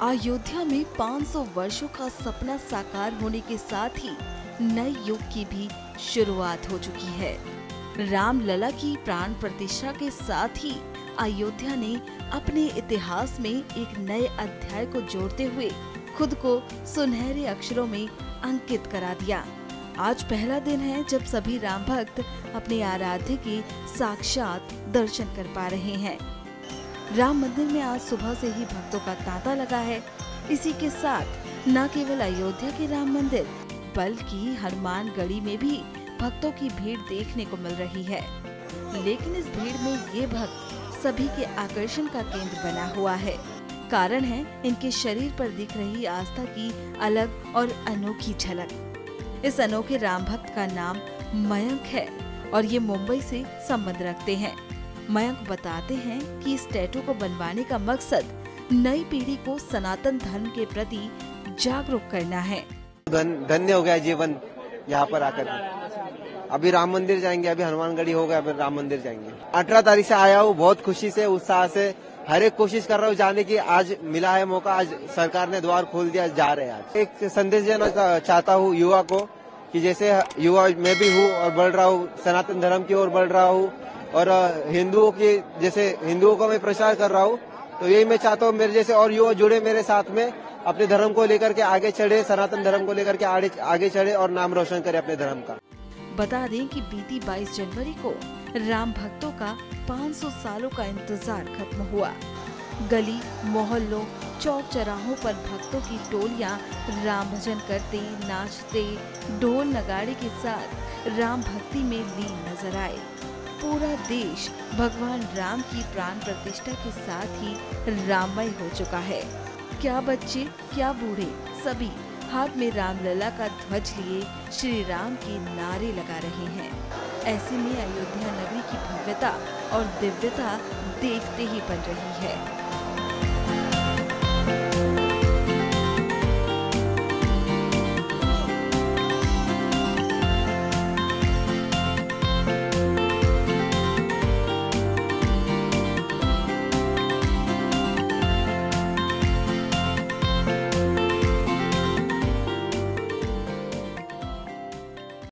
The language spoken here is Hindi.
अयोध्या में 500 वर्षों का सपना साकार होने के साथ ही नए युग की भी शुरुआत हो चुकी है। रामलला की प्राण प्रतिष्ठा के साथ ही अयोध्या ने अपने इतिहास में एक नए अध्याय को जोड़ते हुए खुद को सुनहरे अक्षरों में अंकित करा दिया। आज पहला दिन है जब सभी राम भक्त अपने आराध्य के साक्षात दर्शन कर पा रहे हैं। राम मंदिर में आज सुबह से ही भक्तों का तांता लगा है। इसी के साथ न केवल अयोध्या के राम मंदिर बल्कि हनुमानगढ़ी में भी भक्तों की भीड़ देखने को मिल रही है। लेकिन इस भीड़ में ये भक्त सभी के आकर्षण का केंद्र बना हुआ है। कारण है इनके शरीर पर दिख रही आस्था की अलग और अनोखी झलक। इस अनोखे राम भक्त का नाम मयंक है और ये मुंबई से संबंध रखते हैं। मयंक बताते हैं कि इस टैटू को बनवाने का मकसद नई पीढ़ी को सनातन धर्म के प्रति जागरूक करना है। धन्य हो गया जीवन यहाँ पर आकर। अभी राम मंदिर जाएंगे, अभी हनुमानगढ़ी हो गया, अभी राम मंदिर जाएंगे। 18 तारीख से आया हूँ, बहुत खुशी से उत्साह से हर एक कोशिश कर रहा हूँ जाने की। आज मिला है मौका, आज सरकार ने द्वार खोल दिया, जा रहे हैं। आज एक संदेश देना चाहता हूँ युवा को कि जैसे युवा मैं भी हूँ और बढ़ रहा हूँ, सनातन धर्म की ओर बढ़ रहा हूँ और हिंदुओं की जैसे हिंदुओं का मैं प्रचार कर रहा हूँ, तो यही मैं चाहता हूँ मेरे जैसे और युवा जुड़े मेरे साथ में, अपने धर्म को लेकर के आगे चढ़े, सनातन धर्म को लेकर के आगे चढ़े और नाम रोशन करे अपने धर्म का। बता दें कि बीती 22 जनवरी को राम भक्तों का 500 सालों का इंतजार खत्म हुआ। गली मोहल्लों चौक चौराहों पर भक्तों की टोलियां राम भजन करते, नाचते, ढोल नगाड़े के साथ राम भक्ति में लीन नजर आए। पूरा देश भगवान राम की प्राण प्रतिष्ठा के साथ ही राममय हो चुका है। क्या बच्चे क्या बूढ़े सभी हाथ में रामलला का ध्वज लिए श्री राम के नारे लगा रहे हैं। ऐसे में अयोध्या नगरी की भव्यता और दिव्यता देखते ही बन रही है।